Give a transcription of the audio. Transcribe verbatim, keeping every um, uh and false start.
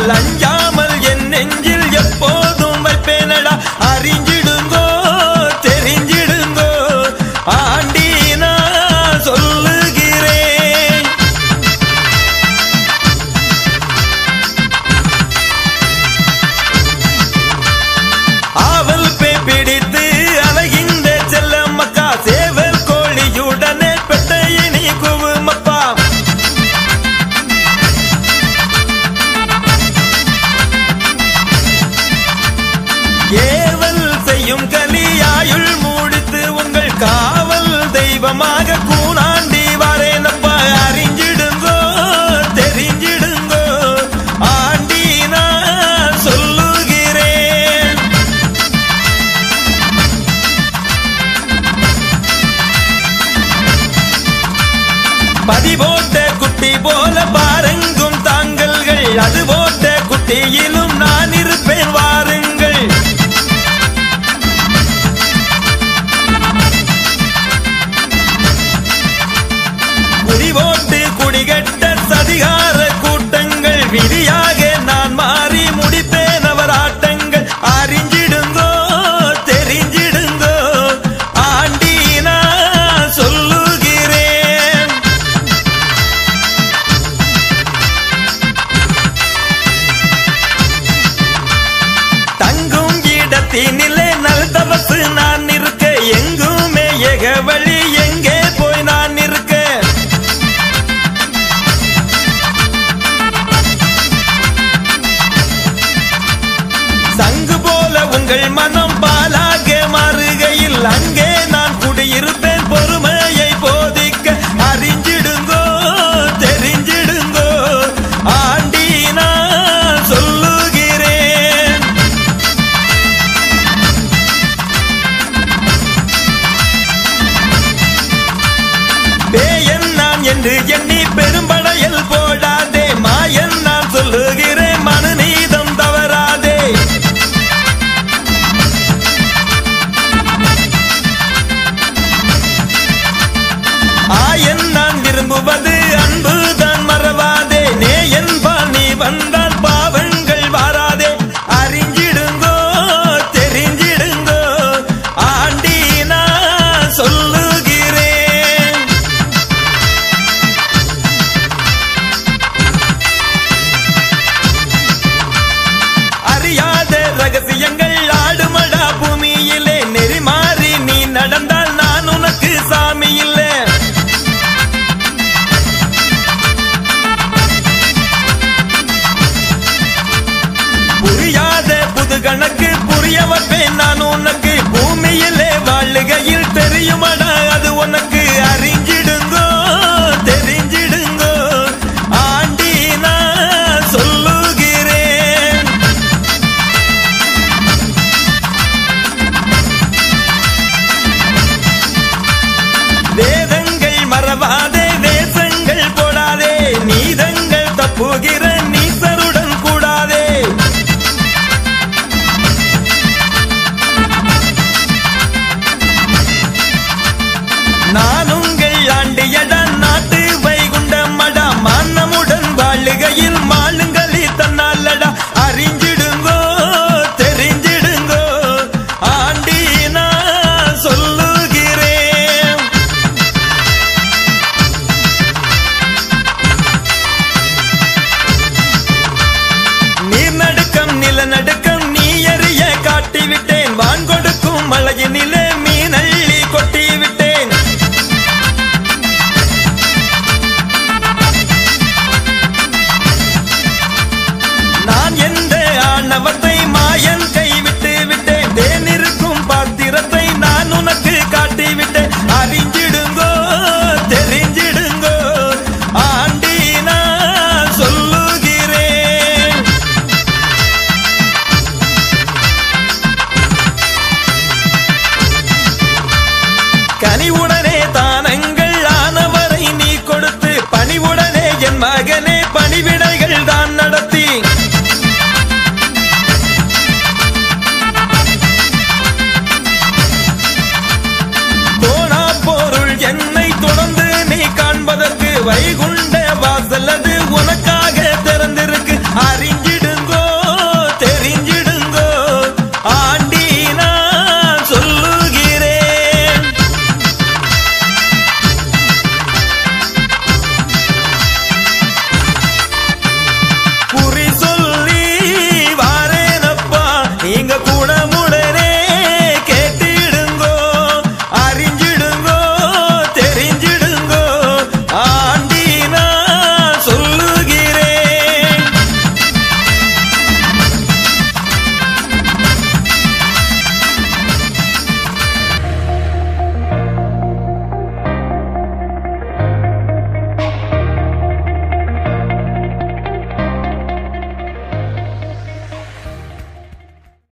என்றால் அஞ்சாமல் என் நெஞ்சில் எப்போதும் வைப்பேனடா. அறிஞ்சிடுங்கோ தெரிஞ்சிடுங்கோ ஆண்டி நான் சொல்லுகிறேன். ஆவல் பே பிடித்து அழகின்ற செல்லம்மக்கா சேவல் கோழியுடனே பெட்டையினி குவுமப்பா. ஏவல் செய்யும் கலியாயுள் மூடித்து உங்கள் காவல் தெய்வமாக கூனாண்டி வரேனப்பா. அறிஞ்சிடுங்கோ தெரிஞ்சிடுங்கோ ஆண்டி நான் சொல்லுகிறேன். பதி போட்ட குட்டி போல பாருங்கும் தாங்கல்கள், அது போட்ட குட்டியிலும் நான் இருப்பேன் வாருங்கள். குடிபோட்டு குடிகட்ட சதிகார கூட்டங்கள், விதியாக நான் மாறி முடிப்பேன் அவர் ஆட்டங்கள். அறிஞ்சிடுங்கோ தெரிஞ்சிடுங்கோ ஆண்டி நான் சொல்லுகிறேன். தங்கும் இடத்தினிலே நல் தவசு நான் இருக்க, எங்குமே ஏக வழி எங்கே போய் நான் இருக்க. சங்கு போல உங்கள் மனம் பாலாக மாறுகையில் அங்கே நான் குடியிருப்பேன் பொறுமையை போதிக்க. அறிஞ்சிடுங்கோ தெரிஞ்சிடுங்கோ ஆண்டி நான் சொல்லுகிறேன். பேயன் நான் என்று எண்ணி பெரும்படையில் போடாதே, மாயன் நான் சொல்லுகிறேன் மனு நீதம் தவறாதே. ஆயன் நான் விரும்புவது அன்புதான் மறவாதே, நேயன் பால் நீ வந்தால் பாவங்கள் வாராதே. அறிஞ்சிடுங்கோ தெரிஞ்சிடுங்கோ ஆண்டி நான் சொல்லுகிறேன். அறியாத ரகசியங்கள் ஆடுமடா பூமியிலே, நெறி மாறி நீ நடந்தால் நான் உனக்கு சாமி இல்லை. புரியாத புது கணக்கு புரிய வைப்பேன் நான் உனக்கு, பூமியிலே வாழுகையில் தெரியுமடா அது உனக்கு. அறிஞ்சிடுங்கோ தெரிஞ்சிடுங்கோ ஆண்டி நான் சொல்லுகிறேன். வேதங்கள் மறவாதே வேஷங்கள் போடாதே, நீதங்கள் தப்புகிற நீசருடன் கூடாதே. நான் உங்கள் ஆண்டியடா நாட்டு வைகுண்டமடா, மானமுடன் வாழுகையில் மாளுங்களி தன்னாலடா. அறிஞ்சிடுங்கோ தெரிஞ்சிடுங்கோ ஆண்டி நான் சொல்லுகிறேன். நீர் நடுக்கம் நிலநடுக்கம் நீ எறிய காட்டிவிட்டேன், வான் கொடுக்கும் மழையினிலே மீனள்ளி கொட்டிவிட்டேன். நான் எந்த ஆணவத்தை மாயன் கைவிட்டு விட்டேன், தேனிருக்கும் பாத்திரத்தை நான் உனக்கு காட்டிவிட்டேன். அறிஞ்சிடுங்கோ தெரிஞ்சிடுங்கோ ஆண்டி நான் சொல்லுகிறேன். கனிவுடனே தானங்கள் ஆனவரை நீ கொடுத்து, பணிவுடனே என் மகனே பணிவிடைகள் தான் நடத்தி. போனா பொருள் என்னை தொடர்ந்து நீ காண்பதற்கு வைகுண்ட